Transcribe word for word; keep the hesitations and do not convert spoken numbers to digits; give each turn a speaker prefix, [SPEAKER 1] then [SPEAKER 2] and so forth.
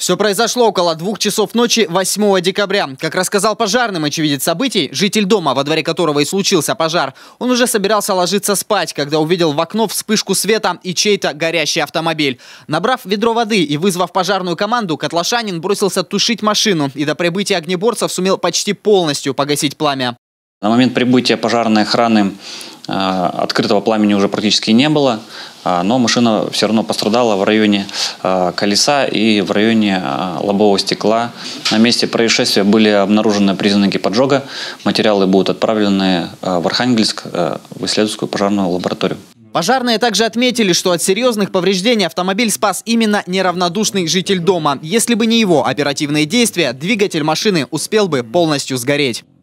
[SPEAKER 1] Все произошло около двух часов ночи восьмого декабря. Как рассказал пожарным очевидец событий, житель дома, во дворе которого и случился пожар, он уже собирался ложиться спать, когда увидел в окно вспышку света и чей-то горящий автомобиль. Набрав ведро воды и вызвав пожарную команду, котлашанин бросился тушить машину и до прибытия огнеборцев сумел почти полностью погасить пламя.
[SPEAKER 2] На момент прибытия пожарной охраны э, открытого пламени уже практически не было, э, но машина все равно пострадала в районе э, колеса и в районе э, лобового стекла. На месте происшествия были обнаружены признаки поджога. Материалы будут отправлены э, в Архангельск э, в исследовательскую пожарную лабораторию.
[SPEAKER 1] Пожарные также отметили, что от серьезных повреждений автомобиль спас именно неравнодушный житель дома. Если бы не его оперативные действия, двигатель машины успел бы полностью сгореть.